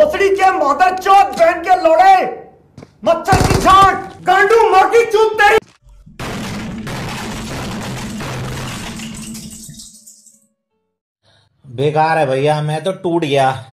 भोसड़ी के मदर चौथ बहन के लोड़े, मच्छर की झांट, गांडू मार की चूत तेरी। बेकार है भैया, मैं तो टूट गया।